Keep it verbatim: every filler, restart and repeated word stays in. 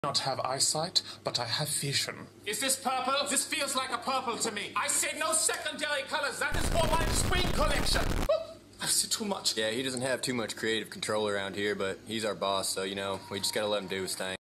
Not have eyesight, but I have vision. Is this purple? This feels like a purple to me. I say no secondary colors. That is for my screen collection. I've said too much. Yeah, he doesn't have too much creative control around here, but he's our boss, so, you know, we just gotta let him do his thing.